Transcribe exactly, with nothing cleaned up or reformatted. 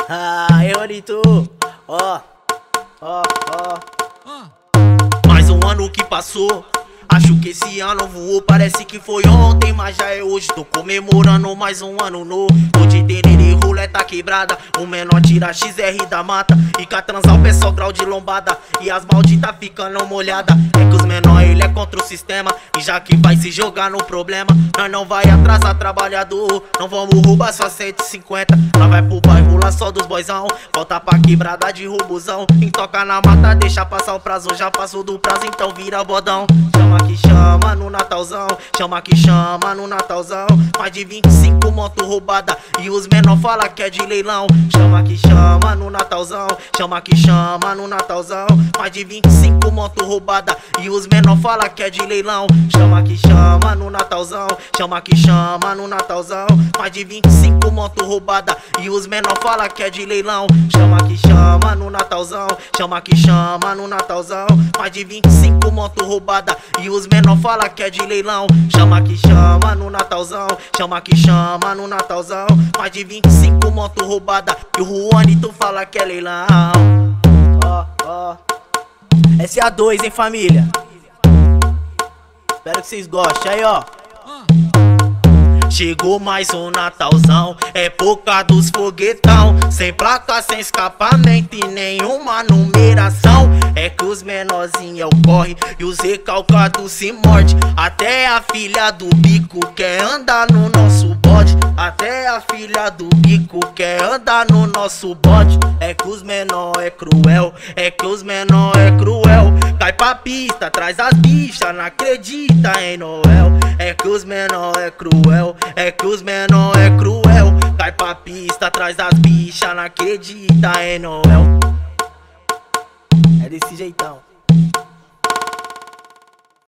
Aê, Ronito. Ó, ó, ó. Mais um ano que passou. Acho que esse ano voou, parece que foi ontem, mas já é hoje. Tô comemorando mais um ano novo. Hoje tererê, roleta quebrada. O menor tira X R da mata e cá transar o pé só grau de lombada. E as malditas ficando molhada. É que os menor ele é contra o sistema, e já que vai se jogar no problema, nós não vai atrasar trabalhador. Não vamos roubar só cento e cinquenta. Nós vai pro bairro lá só dos boizão. Volta pra quebrada de robuzão. Quem toca na mata deixa passar o prazo. Já passou do prazo, então vira bodão. Chama que chama no Natalzão, chama que chama no Natalzão. Mais de vinte e cinco moto roubada e os menor fala que é de leilão. Chama que chama no Natalzão, chama que chama no Natalzão. Mais de vinte e cinco moto roubada e os menor fala que é de leilão. Chama que chama no Natalzão, chama que chama no Natalzão. Mais de vinte e cinco moto roubada e os menor fala que é de leilão. Chama que chama no Natalzão, chama que chama no Natalzão. Mais de vinte e cinco moto roubada e os menor fala que é de leilão. Chama que chama no Natalzão, chama que chama no Natalzão. Mais de vinte e cinco moto roubada e o Juanito fala que é leilão. Ó, ó. S A dois, hein, família? Espero que vocês gostem. Aí, ó. Chegou mais um Natalzão, época dos foguetão. Sem placa, sem escapamento e nenhuma numeração. É que os menorzinhos é o corre e os recalcados se morde. Até a filha do bico quer andar no nosso bode. Até a filha do bico quer andar no nosso bode. É que os menor é cruel, é que os menor é cruel. Cai pra pista, traz as bichas, não acredita em Noel. É que os menor é cruel, é que os menor é cruel. Cai pra pista, traz as bichas, não acredita em Noel. É desse jeitão.